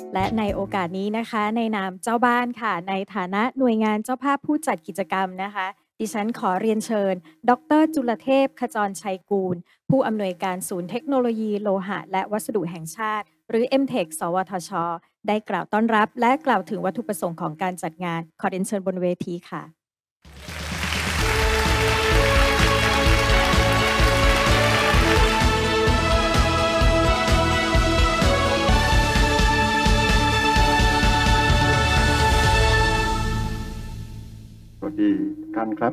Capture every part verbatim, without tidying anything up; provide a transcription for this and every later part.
และในโอกาสนี้นะคะในนามเจ้าบ้านค่ะในฐานะหน่วยงานเจ้าภาพผู้จัดกิจกรรมนะคะดิฉันขอเรียนเชิญดรจุลเทพขจรชัยกูลผู้อำนวยการศูนย์เทคโนโลยีโลหะและวัสดุแห่งชาติหรือ เอ็ม เทค สวทช ได้กล่าวต้อนรับและกล่าวถึงวัตถุประสงค์ของการจัดงานขอเรียนเชิญบนเวทีค่ะสวัสดีทุกท่านครับ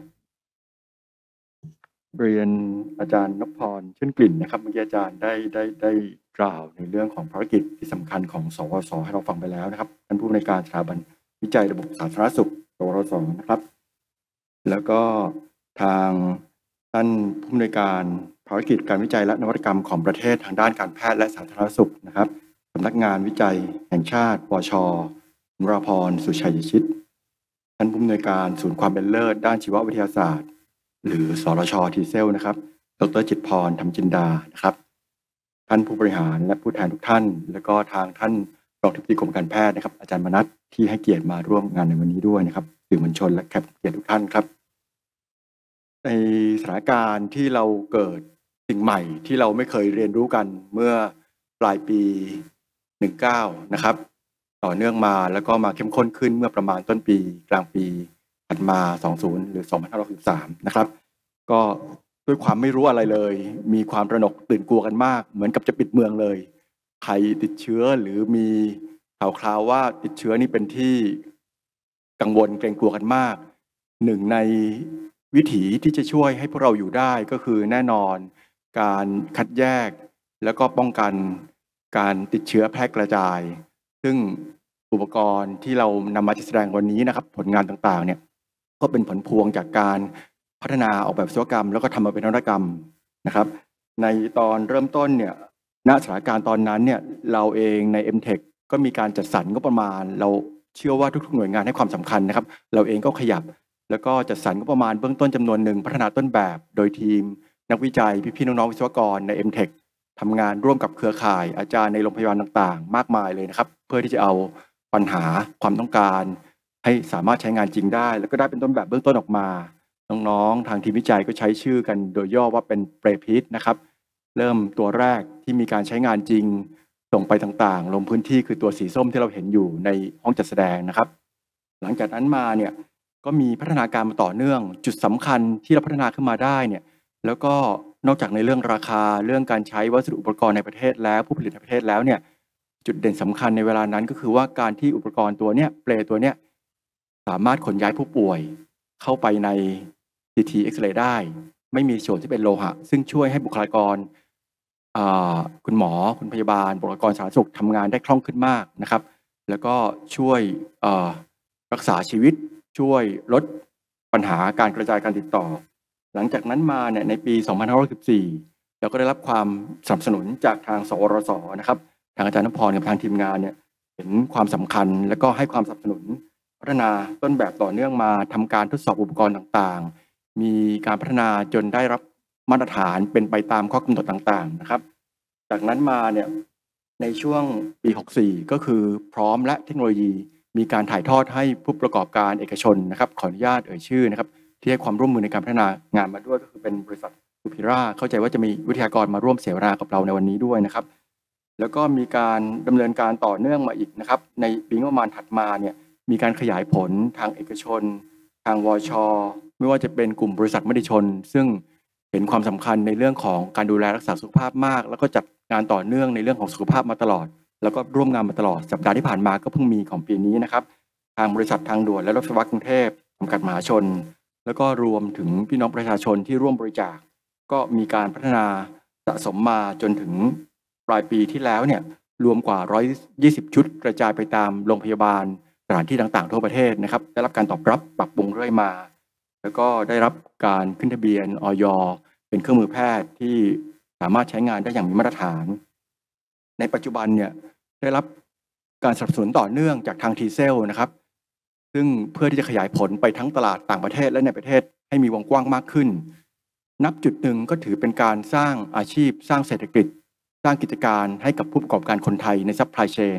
เรียนอาจารย์นพพรชื่นกลิ่นนะครับเมื่อกี้อาจารย์ได้ได้ได้กล่าวในเรื่องของภารกิจที่สำคัญของสวสให้เราฟังไปแล้วนะครับท่านผู้อำนวยการสถาบันวิจัยระบบสาธารณสุขสวสนะครับแล้วก็ทางท่านผู้อำนวยการภารกิจการวิจัยและนวัตกรรมของประเทศทางด้านการแพทย์และสาธารณสุขนะครับสำนักงานวิจัยแห่งชาติวชนราพรสุชัยชิตท่านผู้อำนวยการศูนย์ความเป็นเลิศด้านชีววิทยาศาสตร์หรือสรชทีเซลนะครับดรจิตรพรธรรมจินดานะครับท่านผู้บริหารและผู้แทนทุกท่านแล้วก็ทางท่านรองอธิบดีกรมการแพทย์นะครับอาจารย์มนัสที่ให้เกียรติมาร่วมงานในวันนี้ด้วยนะครับสื่อมวลชนและแขกเกียรติทุกท่านครับในสถานการณ์ที่เราเกิดสิ่งใหม่ที่เราไม่เคยเรียนรู้กันเมื่อปลายปีสิบเก้านะครับต่อเนื่องมาแล้วก็มาเข้มข้นขึ้นเมื่อประมาณต้นปีกลางปีถัดมาสองสิบหรือสองพันห้าร้อยหกสิบสามนะครับก็ด้วยความไม่รู้อะไรเลยมีความระหนกตื่นกลัวกันมากเหมือนกับจะปิดเมืองเลยใครติดเชื้อหรือมีข่าวคราวว่าติดเชื้อนี่เป็นที่กังวลเกรงกลัวกันมากหนึ่งในวิถีที่จะช่วยให้พวกเราอยู่ได้ก็คือแน่นอนการคัดแยกแล้วก็ป้องกันการติดเชื้อแพร่กระจายซึ่งอุปกรณ์ที่เรานำมาจัดแสดงวันนี้นะครับผลงานต่างๆเนี่ยก็เป็นผลพวงจากการพัฒนาออกแบบวิศวกรรมแล้วก็ทำมาเป็นนวัตกรรมนะครับในตอนเริ่มต้นเนี่ยณสถานการณ์ตอนนั้นเนี่ยเราเองใน เอ็ม เทค ก็มีการจัดสรรงบประมาณเราเชื่อว่าทุกๆหน่วยงานให้ความสำคัญนะครับเราเองก็ขยับแล้วก็จัดสรรงบประมาณเบื้องต้นจำนวนหนึ่งพัฒนาต้นแบบโดยทีมนักวิจัยพี่ๆน้องๆวิศวกรใน เอ็ม เทค ทำงานร่วมกับเครือข่ายอาจารย์ในโรงพยาบาลต่างๆมากมายเลยนะครับเพื่อที่จะเอาปัญหาความต้องการให้สามารถใช้งานจริงได้แล้วก็ได้เป็นต้นแบบเบื้องต้นออกมาน้องๆทางทีมวิจัยก็ใช้ชื่อกันโดยย่อว่าเป็นเปรพิษนะครับเริ่มตัวแรกที่มีการใช้งานจริงส่งไปต่างๆลงพื้นที่คือตัวสีส้มที่เราเห็นอยู่ในห้องจัดแสดงนะครับหลังจากนั้นมาเนี่ยก็มีพัฒนาการมาต่อเนื่องจุดสำคัญที่เราพัฒนาขึ้นมาได้เนี่ยแล้วก็นอกจากในเรื่องราคาเรื่องการใช้วัสดุอุปกรณ์ในประเทศแล้วผู้ผลิตในประเทศแล้วเนี่ยจุดเด่นสำคัญในเวลานั้นก็คือว่าการที่อุปกรณ์ตัวเนี้ยเปลตัวเนี้ยสามารถขนย้ายผู้ป่วยเข้าไปใน ซี ที X-ray ได้ไม่มีส่วนที่เป็นโลหะซึ่งช่วยให้บุคลากรคุณหมอคุณพยาบาลบุคลากรสาธารณสุขทำงานได้คล่องขึ้นมากนะครับแล้วก็ช่วยรักษาชีวิตช่วยลดปัญหาการกระจายการติดต่อหลังจากนั้นมาเนี่ยในปีสองพันห้าร้อยสิบสี่เราก็ได้รับความสนับสนุนจากทางสวรสนะครับทางอาจารย์นพพรกับทางทีมงานเนี่ยเห็นความสำคัญและก็ให้ความสนับสนุนพัฒนาต้นแบบต่อเนื่องมาทำการทดสอบอุปกรณ์ต่างๆมีการพัฒนาจนได้รับมาตรฐานเป็นไปตามข้อกำหนดต่างๆนะครับจากนั้นมาเนี่ยในช่วงปีหกสิบสี่ก็คือพร้อมและเทคโนโลยีมีการถ่ายทอดให้ผู้ประกอบการเอกชนนะครับขออนุญาตเอ่ยชื่อนะครับที่ให้ความร่วมมือในการพัฒนางานมาด้วยก็คือเป็นบริษัทซูพิราเข้าใจว่าจะมีวิทยากรมาร่วมเสวนากับเราในวันนี้ด้วยนะครับแล้วก็มีการดำเนินการต่อเนื่องมาอีกนะครับในปีงบประมาณถัดมาเนี่ยมีการขยายผลทางเอกชนทางวชไม่ว่าจะเป็นกลุ่มบริษัทมติชนซึ่งเห็นความสำคัญในเรื่องของการดูแลรักษาสุขภาพมากแล้วก็จัดงานต่อเนื่องในเรื่องของสุขภาพมาตลอดแล้วก็ร่วมงานมาตลอดสัปดาห์ที่ผ่านมาก็เพิ่งมีของปีนี้นะครับทางบริษัททางด่วนและรถไฟฟ้ากรุงเทพจำกัดมหาชนแล้วก็รวมถึงพี่น้องประชาชนที่ร่วมบริจาคก็มีการพัฒนาสะสมมาจนถึงปลายปีที่แล้วเนี่ยรวมกว่าหนึ่งร้อยยี่สิบชุดกระจายไปตามโรงพยาบาลสถานที่ต่างๆทั่วประเทศนะครับได้รับการตอบรับปรับปรุงเรื่อยมาแล้วก็ได้รับการขึ้นทะเบียนอย.เป็นเครื่องมือแพทย์ที่สามารถใช้งานได้อย่างมีมาตรฐานในปัจจุบันเนี่ยได้รับการสนับสนุนต่อเนื่องจากทางทีเซลนะครับซึ่งเพื่อที่จะขยายผลไปทั้งตลาดต่างประเทศและในประเทศให้มีวงกว้างมากขึ้นนับจุดหนึ่งก็ถือเป็นการสร้างอาชีพสร้างเศรษฐกิจสร้างกิจการให้กับผู้ประกอบการคนไทยในซัพพลายเชน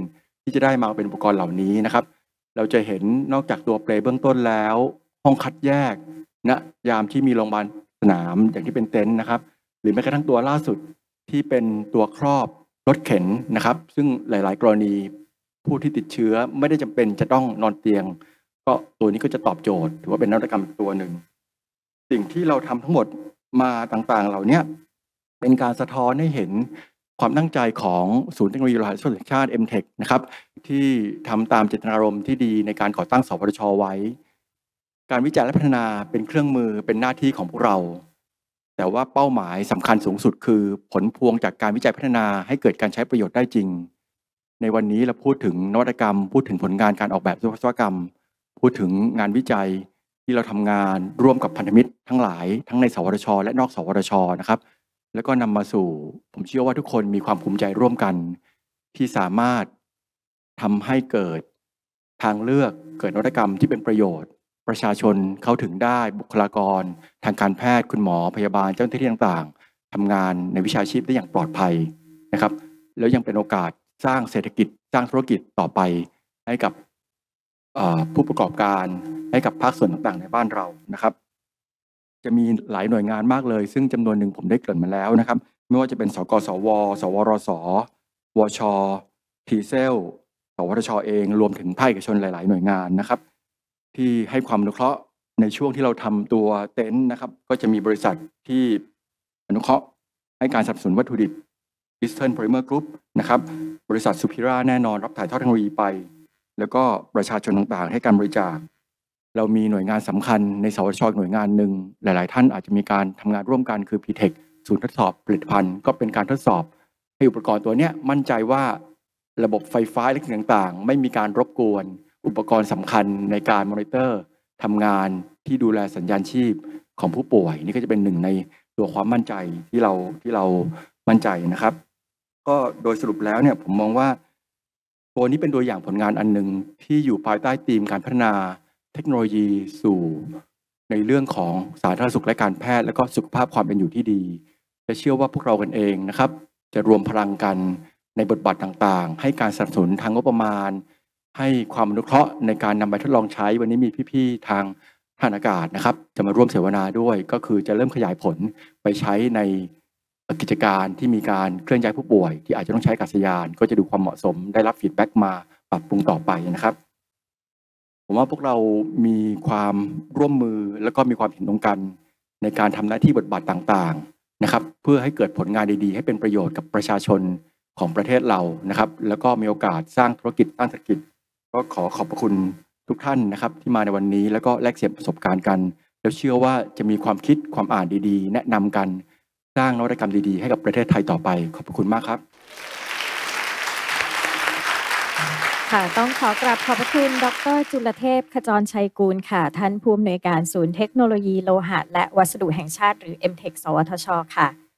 ที่จะได้มาเป็นอุปกรณ์เหล่านี้นะครับเราจะเห็นนอกจากตัวเปลเบื้องต้นแล้วห้องคัดแยกณยามที่มีโรงพยาบาลสนามอย่างที่เป็นเต็นท์นะครับหรือแม้กระทั่งตัวล่าสุดที่เป็นตัวครอบรถเข็นนะครับซึ่งหลายๆกรณีผู้ที่ติดเชื้อไม่ได้จำเป็นจะต้องนอนเตียงก็ตัวนี้ก็จะตอบโจทย์ถือว่าเป็นนวัตกรรมตัวหนึ่งสิ่งที่เราทำทั้งหมดมาต่างๆเหล่านี้เป็นการสะท้อนให้เห็นความตั้งใจของศูนย์เทคโนโลยีโลหะและโลหะแห่งชาติ เอ็ม เทค นะครับที่ทำตามเจตนารมณ์ที่ดีในการก่อตั้งสวทช.ไว้การวิจัยและพัฒนาเป็นเครื่องมือเป็นหน้าที่ของพวกเราแต่ว่าเป้าหมายสำคัญสูงสุดคือผลพวงจากการวิจัยพัฒนาให้เกิดการใช้ประโยชน์ได้จริงในวันนี้เราพูดถึงนวัตกรรมพูดถึงผลงานการออกแบบวิศวกรรมพูดถึงงานวิจัยที่เราทำงานร่วมกับพันธมิตรทั้งหลายทั้งในสวทช.และนอกสวทช.นะครับแล้วก็นำมาสู่ผมเชื่อว่าทุกคนมีความภูมิใจร่วมกันที่สามารถทำให้เกิดทางเลือกเกิดนวัตกรรมที่เป็นประโยชน์ประชาชนเข้าถึงได้บุคลากรทางการแพทย์คุณหมอพยาบาลเจ้าหน้าที่ต่างๆทำงานในวิชาชีพได้อย่างปลอดภัยนะครับแล้วยังเป็นโอกาสสร้างเศรษฐกิจสร้างธุรกิจต่อไปให้กับผู้ประกอบการให้กับภาคส่วนต่างๆในบ้านเรานะครับจะมีหลายหน่วยงานมากเลยซึ่งจำนวนหนึ่งผมได้เกริ่นมาแล้วนะครับไม่ว่าจะเป็นสกสวสวรสวชทีเซลสวทชเองรวมถึงภาคเอกชนหลายๆหน่วยงานนะครับที่ให้ความอนุเคราะห์ในช่วงที่เราทำตัวเต็นท์นะครับก็จะมีบริษัทที่อนุเคราะห์ให้การสนับสนุนวัตถุดิบ Eastern Polymer Group นะครับบริษัท Supira แน่นอนรับถ่ายทอดเทคโนโลยีไปแล้วก็ประชาชนต่างๆให้การบริจาคเรามีหน่วยงานสำคัญในสวทช.หน่วยงานหนึ่งหลายๆท่านอาจจะมีการทำงานร่วมกันคือ พี เทค ศูนย์ทดสอบผลิตภัณฑ์ก็เป็นการทดสอบให้อุปกรณ์ตัวนี้มั่นใจว่าระบบไฟฟ้าอิเล็กทรอนิกส์ต่างๆไม่มีการรบกวนอุปกรณ์สำคัญในการมอนิเตอร์ทำงานที่ดูแลสัญญาณชีพของผู้ป่วยนี่ก็จะเป็นหนึ่งในตัวความมั่นใจที่เราที่เรามั่นใจนะครับก็โดยสรุปแล้วเนี่ยผมมองว่าตัวนี้เป็นตัวอย่างผลงานอันหนึ่งที่อยู่ภายใต้ธีมการพัฒนาเทคโนโลยีสู่ในเรื่องของสาธารณสุขและการแพทย์และก็สุขภาพความเป็นอยู่ที่ดีและเชื่อว่าพวกเรากันเองนะครับจะรวมพลังกันในบทบาทต่างๆให้การสนับสนุนทางงบประมาณให้ความอนุเคราะห์ในการนำไปทดลองใช้วันนี้มีพี่ๆทางทางอากาศนะครับจะมาร่วมเสวนาด้วยก็คือจะเริ่มขยายผลไปใช้ในกิจการที่มีการเคลื่อนย้ายผู้ป่วยที่อาจจะต้องใช้อากาศยานก็จะดูความเหมาะสมได้รับฟีดแบ็กมาปรับปรุงต่อไปนะครับผมว่าพวกเรามีความร่วมมือแล้วก็มีความเห็นตรงกันในการทำหน้าที่บทบาทต่างๆนะครับเพื่อให้เกิดผลงานดีๆให้เป็นประโยชน์กับประชาชนของประเทศเรานะครับแล้วก็มีโอกาสสร้างธุรกิจสร้างเศรษฐกิจก็ขอขอบพระคุณทุกท่านนะครับที่มาในวันนี้แล้วก็แลกเปลี่ยนประสบการณ์กันแล้วเชื่อว่าจะมีความคิดความอ่านดีๆแนะนำกันสร้างนวัตกรรมดีๆให้กับประเทศไทยต่อไปขอบพระคุณมากครับค่ะต้องขอกราบขอบพระคุณดร.จุลเทพขจรชัยกูลค่ะท่านผู้อำนวยการศูนย์เทคโนโลยีโลหะและวัสดุแห่งชาติหรือ เอ็ม เทค สวทช.ค่ะ